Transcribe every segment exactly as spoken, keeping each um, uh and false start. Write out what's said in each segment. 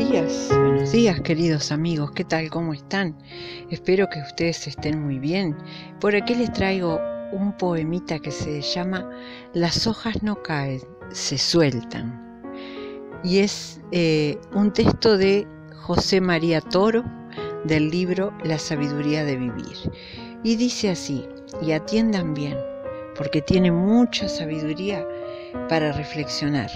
días, buenos días queridos amigos, ¿qué tal? ¿Cómo están? Espero que ustedes estén muy bien. Por aquí les traigo un poemita que se llama Las hojas no caen, se sueltan. Y es eh, un texto de José María Toro del libro La sabiduría de vivir. Y dice así, y atiendan bien, porque tiene mucha sabiduría para reflexionar.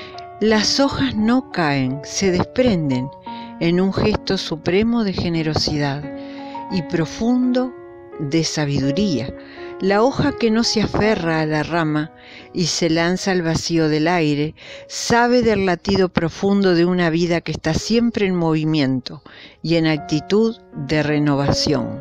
Las hojas no caen, se desprenden en un gesto supremo de generosidad y profundo de sabiduría. La hoja que no se aferra a la rama y se lanza al vacío del aire, sabe del latido profundo de una vida que está siempre en movimiento y en actitud de renovación.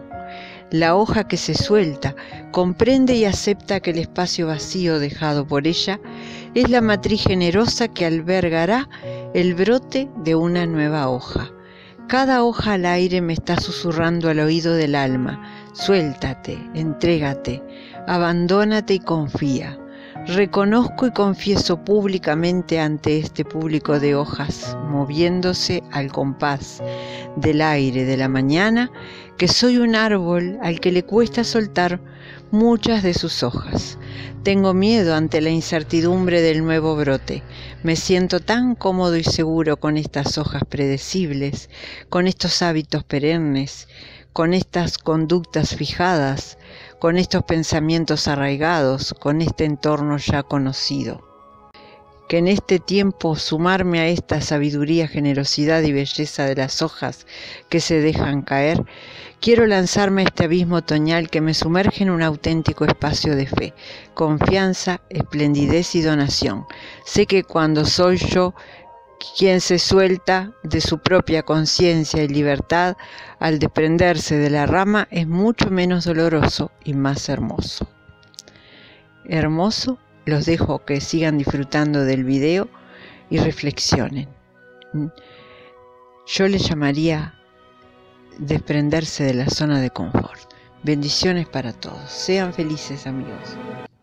La hoja que se suelta comprende y acepta que el espacio vacío dejado por ella es la matriz generosa que albergará el brote de una nueva hoja. Cada hoja al aire me está susurrando al oído del alma: suéltate, entrégate, abandónate y confía. Reconozco y confieso públicamente ante este público de hojas, moviéndose al compás del aire de la mañana, que soy un árbol al que le cuesta soltar muchas de sus hojas. Tengo miedo ante la incertidumbre del nuevo brote. Me siento tan cómodo y seguro con estas hojas predecibles, con estos hábitos perennes, con estas conductas fijadas, con estos pensamientos arraigados, con este entorno ya conocido. Que en este tiempo sumarme a esta sabiduría, generosidad y belleza de las hojas que se dejan caer, quiero lanzarme a este abismo otoñal que me sumerge en un auténtico espacio de fe, confianza, esplendidez y donación. Sé que cuando soy yo quien se suelta de su propia conciencia y libertad, al desprenderse de la rama es mucho menos doloroso y más hermoso. Hermoso. Los dejo que sigan disfrutando del video y reflexionen. Yo le llamaría desprenderse de la zona de confort. Bendiciones para todos. Sean felices, amigos.